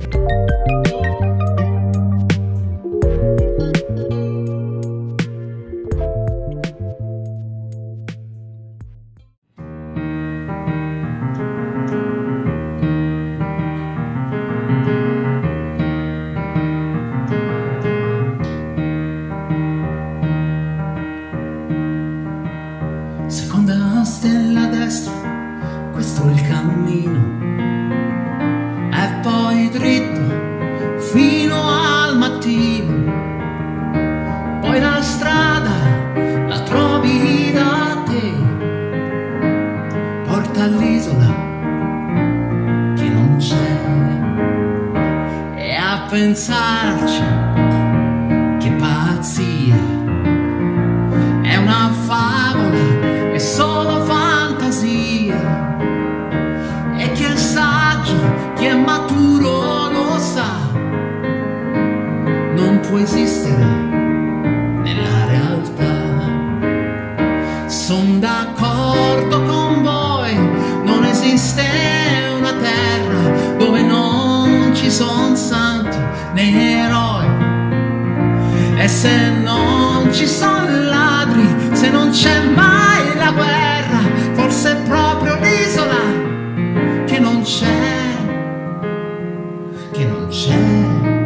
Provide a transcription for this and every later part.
Seconda stella a destra, questo è il cammino, e poi dritto fino al mattino. Poi la strada la trovi da te, porta all'isola che non c'è. E a pensarci, che pazzia, è una favola, è solo fantasia. E chi è saggio, chi è maturo lo sa, non può esistere nella realtà. Son d'accordo con voi, non esiste una terra dove non ci son santi né eroi. E se non ci son ladri, se non c'è mai la guerra, forse è proprio l'isola che non c'è, che non c'è.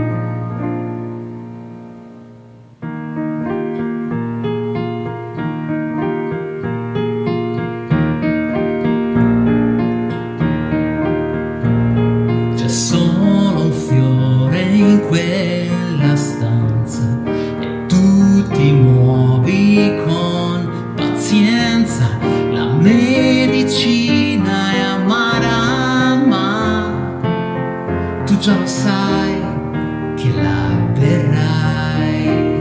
C'è solo un fiore in quella stanza e tu ti muovi con pazienza. La medicina è amara, ma tu già lo sai che la berrai.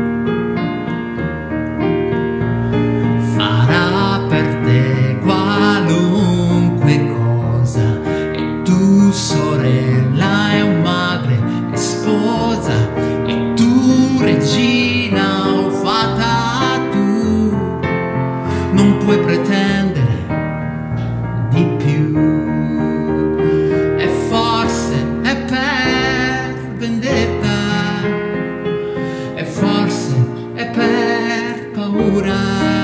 Farà per te qualunque cosa, e tu sorella e madre e sposa, e tu regina o fata, tu non puoi pretendere di più. E forse è per vendetta, e forse è per paura,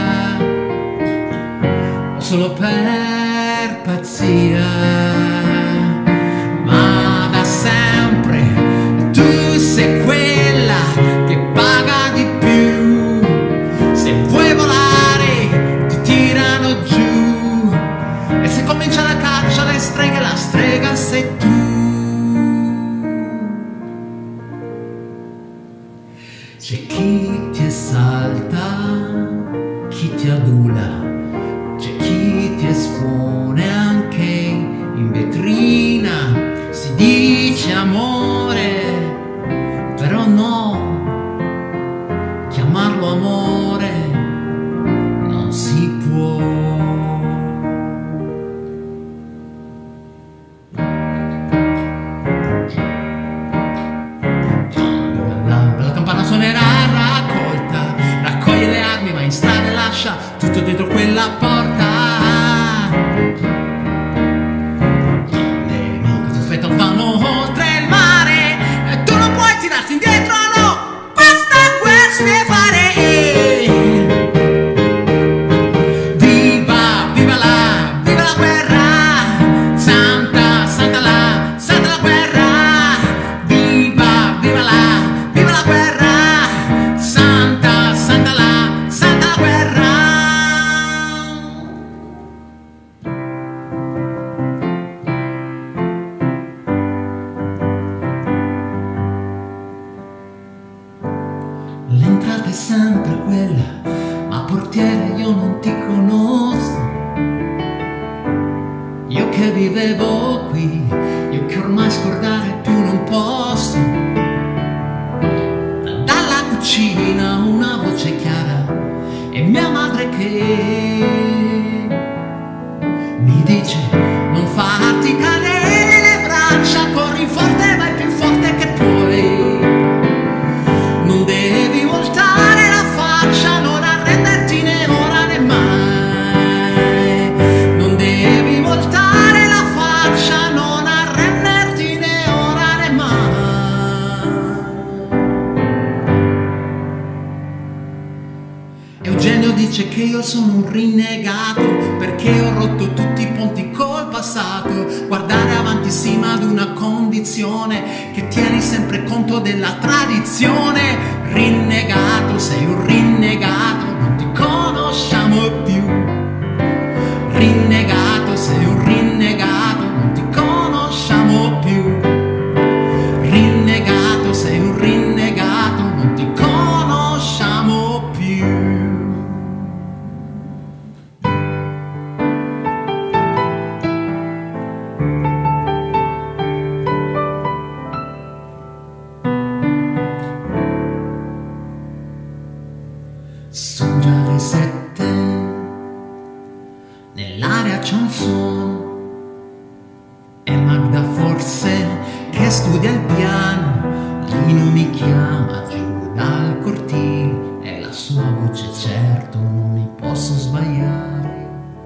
o solo per pazzia. Ma da sempre tu sei quella che paga di più. Se vuoi volare ti tirano giù, e se comincia la caccia alle streghe, la strega sei tu. C'è chi ti esalta, chi ti adula, c'è chi ti espone anche in vetrina. Si dice amore, però no, chiamarlo amore non si può. La campana suonerà raccolta, raccoglie le armi, va in strada e lascia tutto dietro quella perché io sono un rinnegato, perché ho rotto tutti i ponti col passato. Guardare avanti sino ad una condizione che tieni sempre conto della tradizione. Rinnegato, sei un rinnegato, non ti conosciamo più. Rinnegato, sei un rinnegato, non ti conosciamo più. Rinnegato, sei un rinnegato, non ti conosciamo più. Sono già le 7, nell'aria c'è un suono, è Magda forse che studia il piano. Lino mi chiama giù dal cortile e la sua voce, certo non mi posso sbagliare.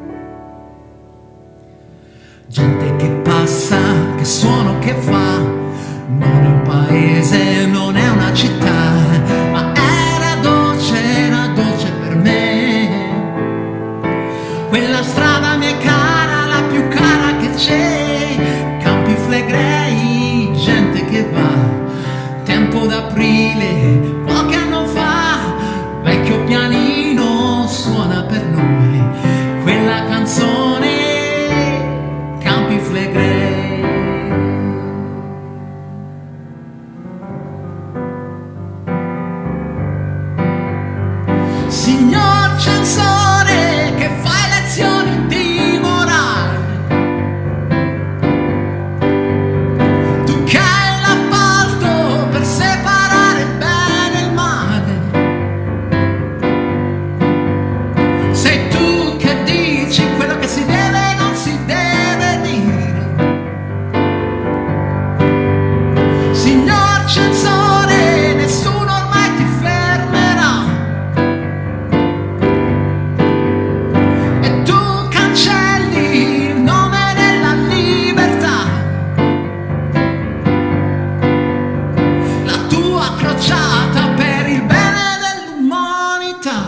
Gente che passa, che suono che fa, non è un paese, non è una città, ma era dolce per me. Quella strada mi è cara, la più cara che c'è. Campi Flegrei, gente che va, tempo d'aprile, qualche anno fa. Vecchio pianino suona per noi quella canzone, Campi Flegrei. Signor censore che fai lezioni di morale, tu che hai l'appalto per separare il bene e il male, sei tu che dici quello che si deve e non si deve dire. Signor censore, nessuno ormai ti fermerà. Per il bene dell'umanità.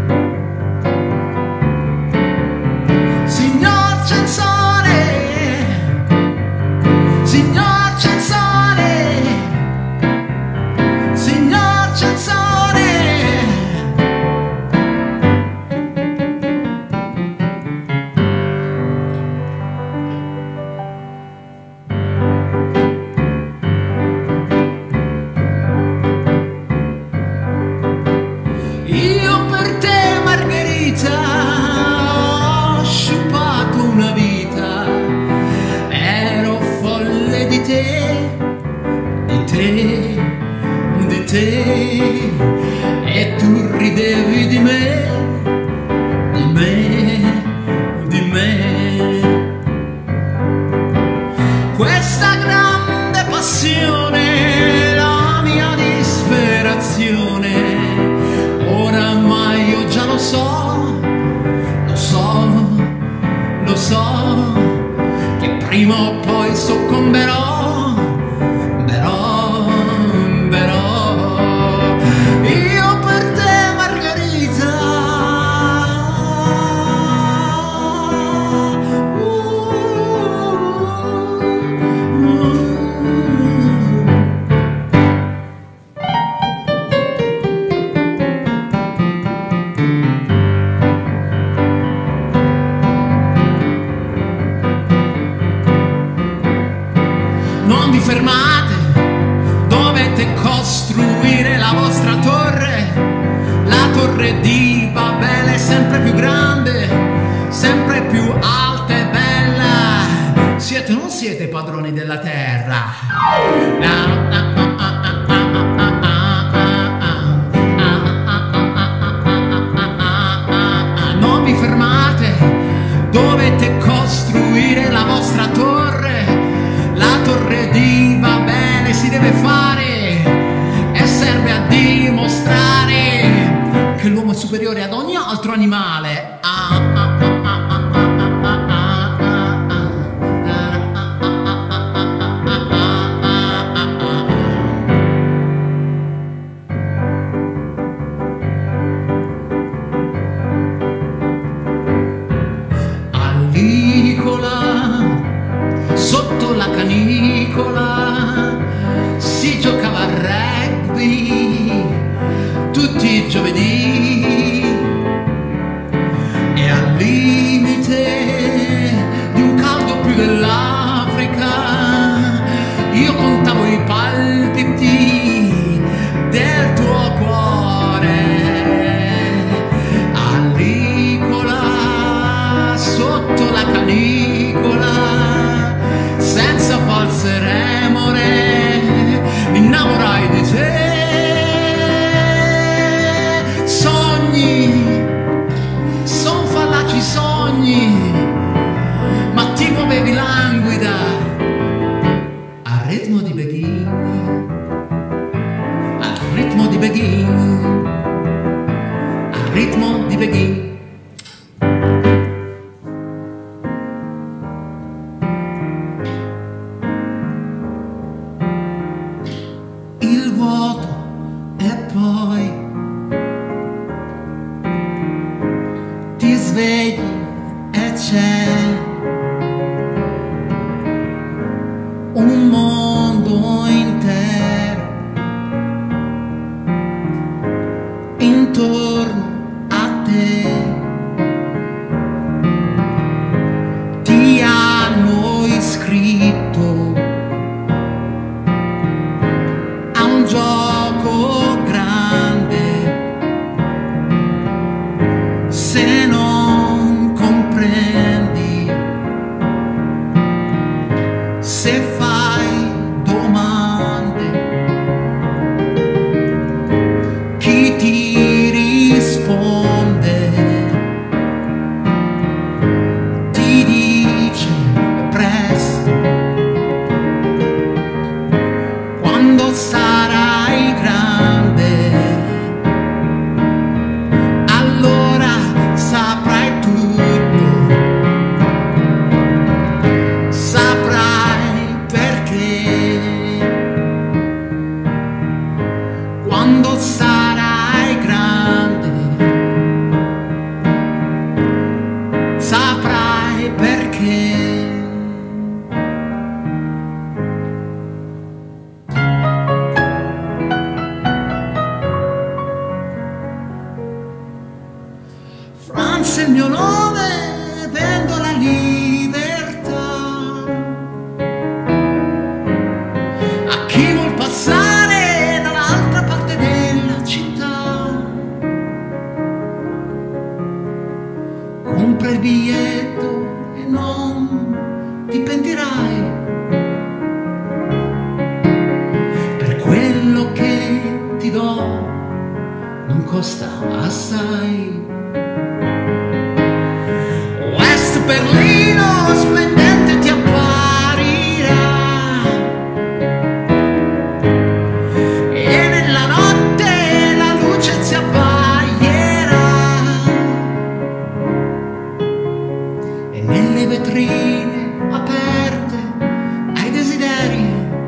Signor censore, signor censore, signor censore. Io per te, Margherita, ho sciupato una vita. Ero folle di te, di te, di te. E tu ridevi di me, di me, di me. Questa grande passione, la mia disperazione, oramai io già lo so, che prima o poi soccomberò, io per te, Margherita. Non vi fermate, dovete costruire la vostra torre. La torre di Babele è sempre più grande, sempre più alta e bella. Siete o non siete padroni della terra? Non vi fermate, dovete costruire la vostra torre. La torre di Babele si deve fare e serve a dimostrare che l'uomo è superiore ad ogni altro animale. io contavo i palpiti del tuo cuore. Alicola sotto la canicola, senza false remore, mi innamorai di te. Sogni, son fallaci sogni, ma ti muovevi languida al ritmo di Begin, al ritmo di Begin, al ritmo di Begin. Il vuoto e poi ti svegli e c'è un mondo intero intorno a te. Ti hanno iscritto a un gioco grande, se non comprendi, se fai domande, chi ti risponde ti dice presto, quando sarai grande, allora saprai tutto, saprai perché. Quando sarai grande, saprai perché. Franz è il mio nome, vendo la libertà a chi vuol passare dall'altra parte della città. Compra il biglietto e non ti pentirai, per quello che ti do non costa assai. West Berlino splendente ti apparirà, e nella notte la luce si abbaglierà, e nelle vetrine aperte ai desideri,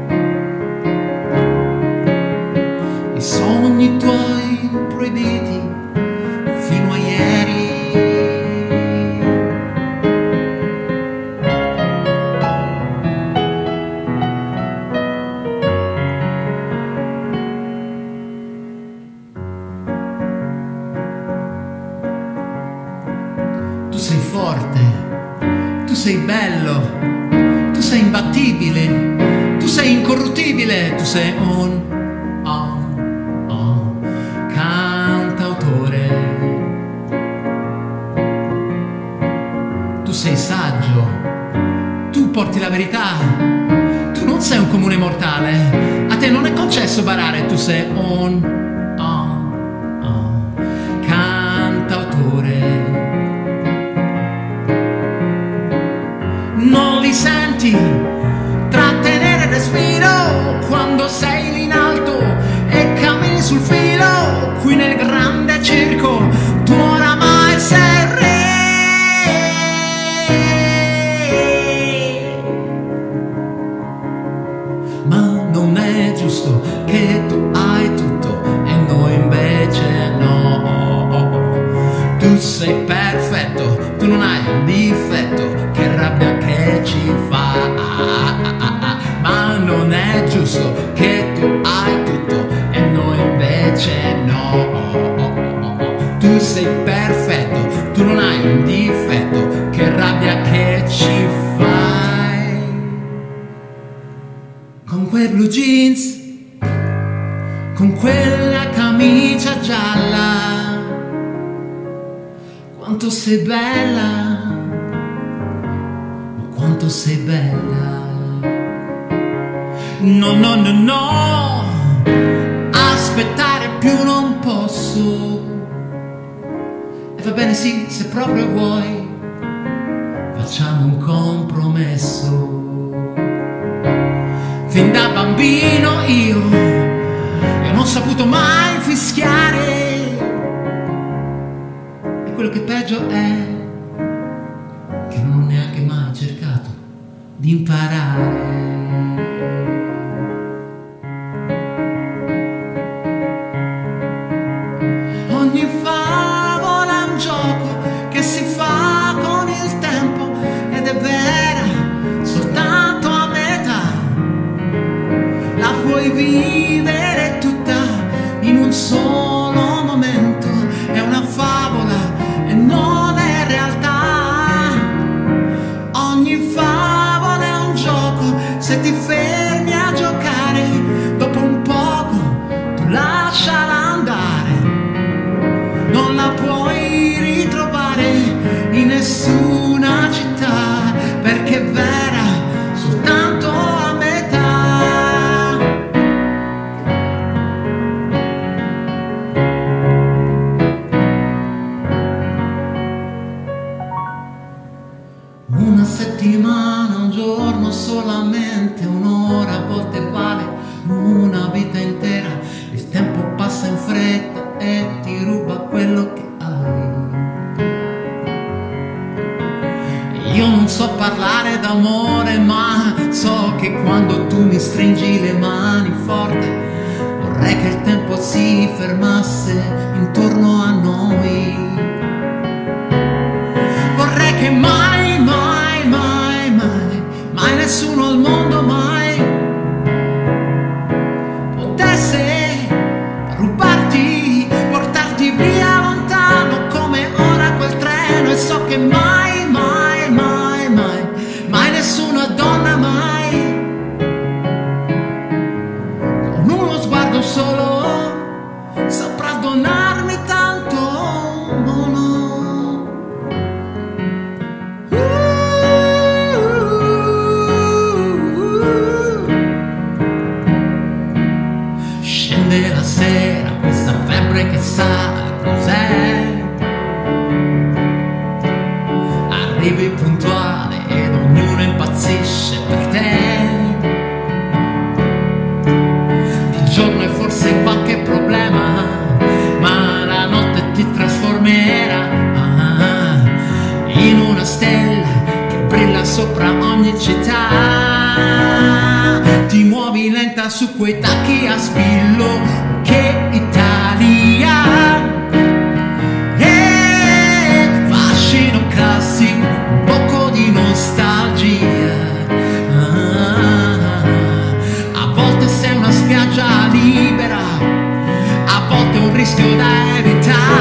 i sogni tuoi proibiti fino a ieri. Tu sei forte, tu sei bello, tu sei imbattibile, tu sei incorruttibile, tu sei un cantautore. Tu sei saggio, tu porti la verità, tu non sei un comune mortale, a te non è concesso barare, tu sei un cantautore. Non li senti trattenere il respiro quando sei lì in alto e cammini sul filo, qui nel grande circo tu oramai sei re. Ma non è giusto che tu hai tutto e noi invece no. Tu sei perfetto, tu non hai un difetto, che rabbia che ci fa. Ma non è giusto che tu hai tutto e noi invece no. Tu sei perfetto, tu non hai un difetto, che rabbia che ci fai. con quei blue jeans, con quella camicia gialla. Quanto sei bella, quanto sei bella. No, no, no, no, aspettare più non posso. E va bene sì, se proprio vuoi, facciamo un compromesso. Fin da bambino io non ho saputo mai fischiare, e quello che peggio è che non ho neanche mai cercato di imparare. Ogni favola è un gioco che si fa con il tempo ed è vera soltanto a metà. La puoi vivere tutta in un solo momento. È una favola e non è realtà. Ogni favola è un gioco, se ti fermi a giocare, dopo un poco tu lasciala andare. Non la puoi ritrovare in nessuna città, perché è vera soltanto a metà. Una settimana, un giorno, solamente un'ora, a volte vale una vita intera. Il tempo passa in fretta e ti ruba quello che hai. Io non so parlare d'amore, ma so che quando tu mi stringi le mani forte, vorrei che il tempo si fermasse intorno a noi. Vorrei che mai, mai, mai, mai, mai nessuno al mondo mai potesse rubarti, portarti via lontano come ora quel treno. E so che mai, mai, mai, mai, mai nessuna donna mai, con uno sguardo solo, saprà donarmi tanto. No, no. Scende la sera, questa febbre che sa cos'è. Arrivi puntuale ed ognuno impazzisce per te. Di giorno è forse qualche problema, ma la notte ti trasformerà in una stella che brilla sopra ogni città. Ti muovi lenta su quei tacchi a spillo, che Italia, fascino classico, un poco di nostalgia. A volte sei una spiaggia libera, a volte un rischio da evitare.